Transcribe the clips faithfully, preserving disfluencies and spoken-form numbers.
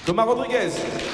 Thomas Rodriguez.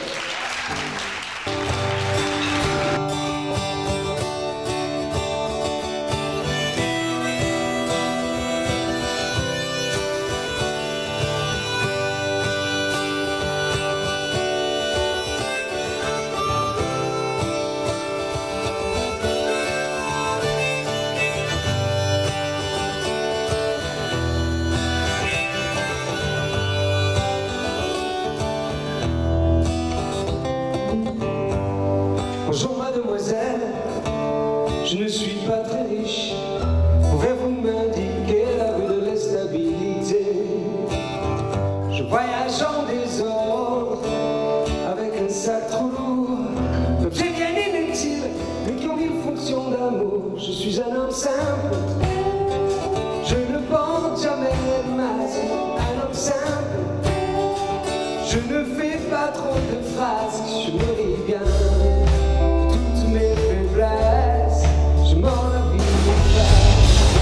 Bonjour mademoiselle, je ne suis pas très riche. Pouvez-vous m'indiquer la rue de l'instabilité? Je voyage en désordre avec un sac trop lourd, d'objets bien inutiles mais qui ont mille fonctions d'amour. Je suis un homme simple, je ne porte jamais de masque. Un homme simple, je ne fais pas trop de phrases, je me ris bien. Mes faiblesses, je m'en envie de faire.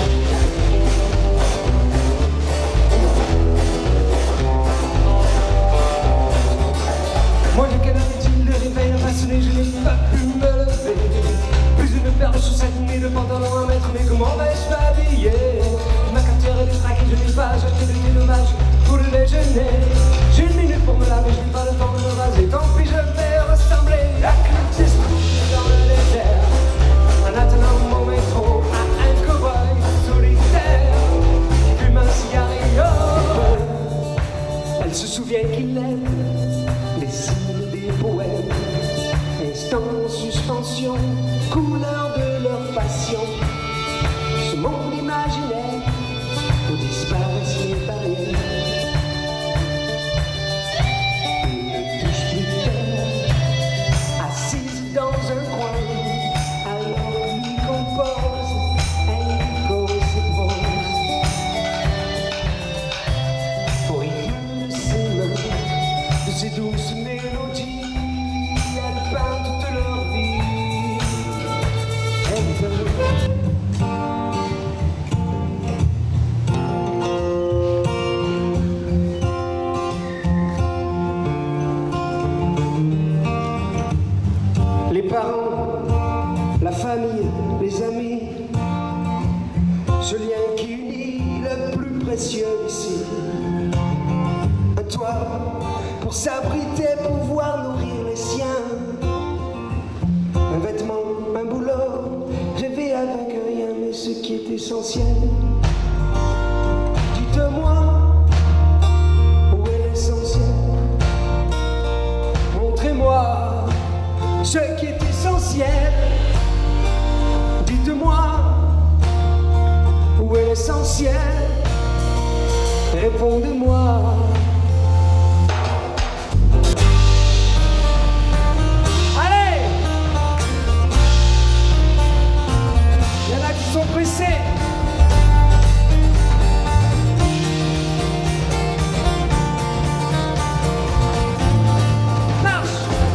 Moi de quelle heure est-il? Le réveil n'a pas sonné, je n'ai pas pu me lever. Plus une paire de chaussettes et de pantalons à mettre, mais comment vais-je m'habiller? Ma cafetière est détraquée, je n'ai pas acheté de thé dommage pour le déjeuner. J'ai une minute pour me laver, je n'ai pas le temps de me raser. Tant pis, je vais ressembler à Clint Eastwood dans le désert, en attendant mon métro à un cow-boy solitaire qui fume un cigarillo. Elle se souvient qu'il aime les signes des poèmes, instant en suspension, couleur de leur passion. Ce monde imaginaire où disparaissent les barrières. Ces douces mélodies, elles parlent toute leur vie. Les parents, la famille, les amis, ce lien qui unit le plus précieux ici. Un toit pour s'abriter, pouvoir nourrir les siens. Un vêtement, un boulot, rêver avec rien, mais ce qui est essentiel. Dites-moi, où est l'essentiel? Montrez-moi ce qui est essentiel. Dites-moi, où est l'essentiel? Répondez-moi. Pressés. Marche.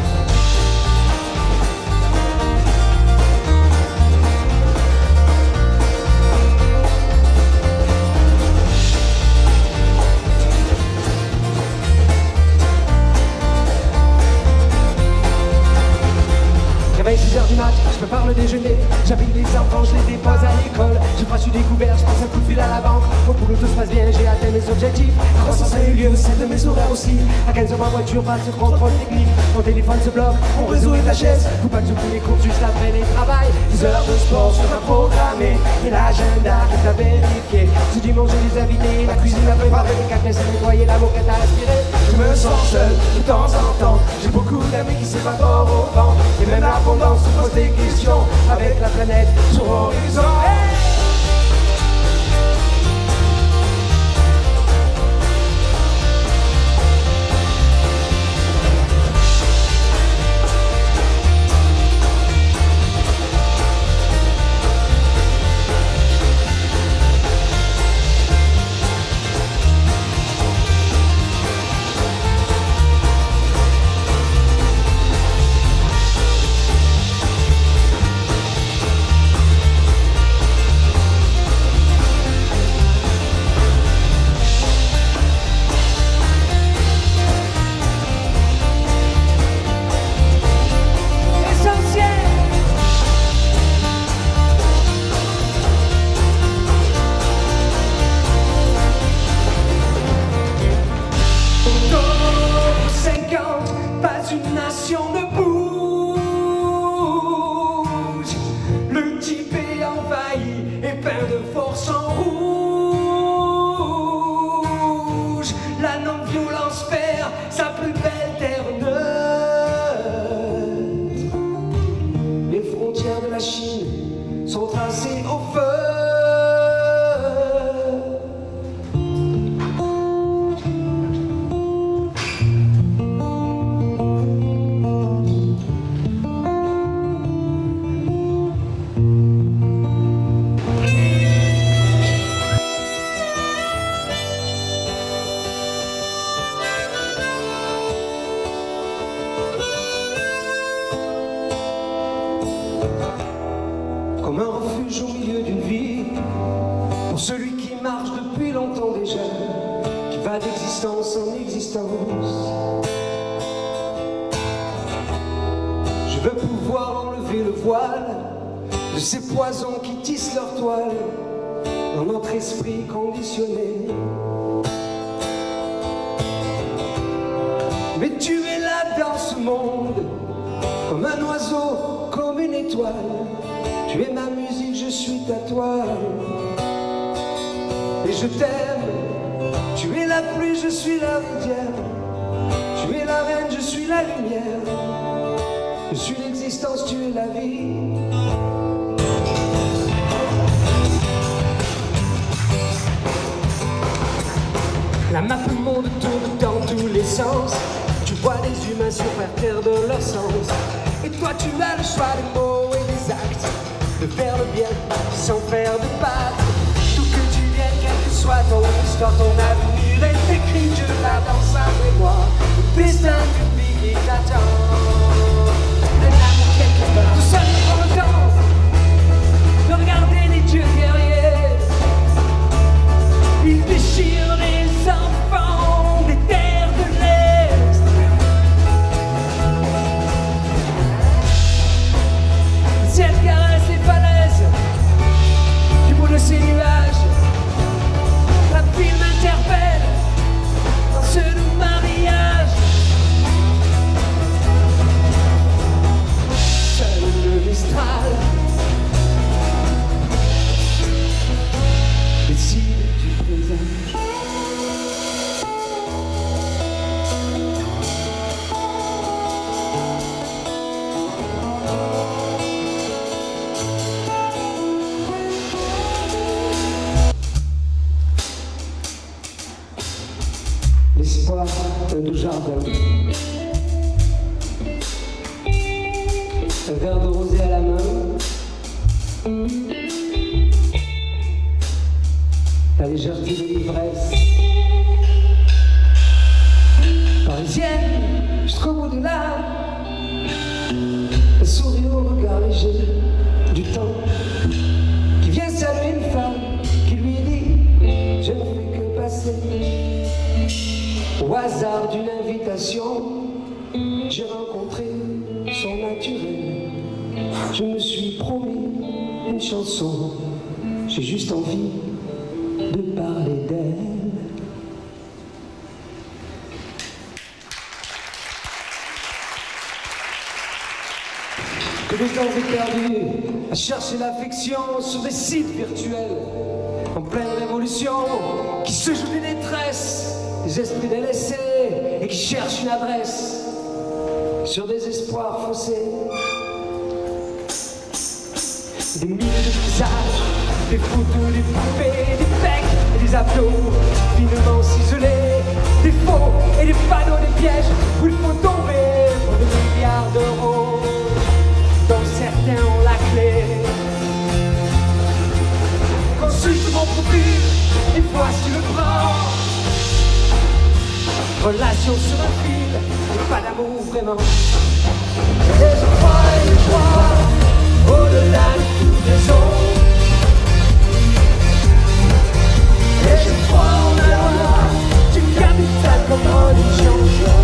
Réveil six heures du mat, je prépare le déjeuner. J'habille les enfants, je les dépose à l'école. Je passe une découverte, je passe un coup de fil à la banque. Au boulot tout se passe bien, j'ai atteint mes objectifs. La croissance a eu lieu, celle de mes horaires aussi. À quinze heures ma voiture passe le contrôle technique. Mon téléphone se bloque, mon réseau est H S. Coupable sur tous les cours juste après les travails. dix heures de sport sera programmé et l'agenda est à vérifier. Ce dimanche j'ai des invités, la cuisine à préparer, les cafés à nettoyer, la moquette à aspirer. Je me sens seul de temps en temps. J'ai beaucoup d'amis qui s'évaporent au vent. Et même l'abondance se pose des questions avec la planète sur l'horizon. Hey! une nation ne bouge. Le type est envahi et peint de force en rouge. La non-violence perd sa plus belle terre neutre. Les frontières de la Chine sont tracées au feu. Comme un refuge au milieu d'une vie, pour celui qui marche depuis longtemps déjà, qui va d'existence en existence. Je veux pouvoir enlever le voile de ces poisons qui tissent leur toile dans notre esprit conditionné. Mais tu es là dans ce monde, comme un oiseau, comme une étoile. Tu es ma musique, je suis ta toile. Et je t'aime. Tu es la pluie, je suis la rivière. Tu es la reine, je suis la lumière. Je suis l'existence, tu es la vie. La map monde tourne dans tous les sens. Tu vois les humains sur terre de leur sens. Et toi tu as le choix des mots et des actes, de faire le bien sans faire de pacte. D'où que tu viennes, quel que soit ton histoire, ton avenir est écrit, je la dans sa mémoire. Le destin d'une vie qui t'attend. Un amour quelque part, tout seul pour le temps de regarder les dieux guerriers. Ils déchirent les enfants des terres de l'Est. Le ciel caresse les falaises du bout de ces nuages. La ville m'interpelle dans ce doux mariage. Seul le Mistral décide du présage. L'espoir d'un doux jardin, un verre de rosé à la main, la légèreté de l'ivresse parisienne jusqu'au bout de l'âme, un sourire au regard léger du temps qui vient saluer une femme qui lui dit je ne fais que passer. Au hasard d'une invitation, j'ai rencontré son naturel. Je me suis promis une chanson, j'ai juste envie de parler d'elle. Que le temps est perdu à chercher l'affection sur des sites virtuels en pleine révolution, qui se jouent des détresses, des esprits délaissés et qui cherchent une adresse sur des espoirs faussés. Des milliers de visages, des photos, des poupées, des becs et des abdos finement ciselés, des faux et des panneaux, des pièges où il faut tomber pour des milliards d'euros dont certains ont la clé. Consulte mon profil et vois si tu le prends. Relation sur un fil, et pas d'amour vraiment. Et je crois et je crois au-delà de toute raison. Et je crois en la loi d'une capitale comme religion.